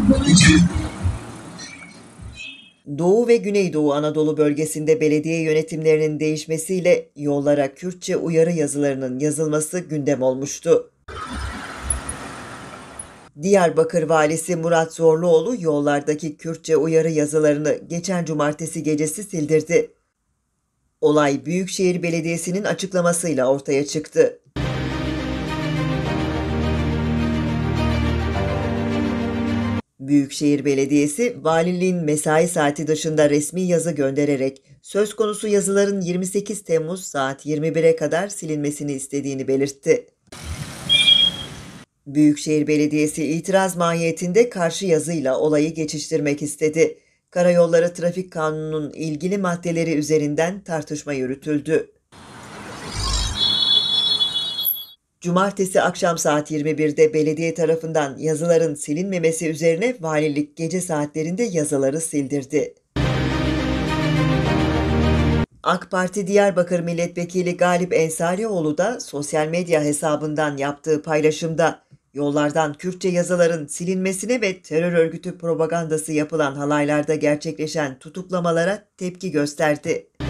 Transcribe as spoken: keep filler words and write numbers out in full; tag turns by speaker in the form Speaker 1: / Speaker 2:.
Speaker 1: Doğu ve Güneydoğu Anadolu bölgesinde belediye yönetimlerinin değişmesiyle yollara Kürtçe uyarı yazılarının yazılması gündem olmuştu. Diyarbakır Valisi Murat Zorluoğlu yollardaki Kürtçe uyarı yazılarını geçen cumartesi gecesi sildirdi. Olay Büyükşehir Belediyesi'nin açıklamasıyla ortaya çıktı. Büyükşehir Belediyesi, valiliğin mesai saati dışında resmi yazı göndererek söz konusu yazıların yirmi sekiz Temmuz saat yirmi bire kadar silinmesini istediğini belirtti. Büyükşehir Belediyesi itiraz mahiyetinde karşı yazıyla olayı geçiştirmek istedi. Karayolları Trafik Kanunu'nun ilgili maddeleri üzerinden tartışma yürütüldü. Cumartesi akşam saat yirmi birde belediye tarafından yazıların silinmemesi üzerine valilik gece saatlerinde yazıları sildirdi. AK Parti Diyarbakır Milletvekili Galip Ensarioğlu da sosyal medya hesabından yaptığı paylaşımda yollardan Kürtçe yazıların silinmesine ve terör örgütü propagandası yapılan halaylarda gerçekleşen tutuklamalara tepki gösterdi.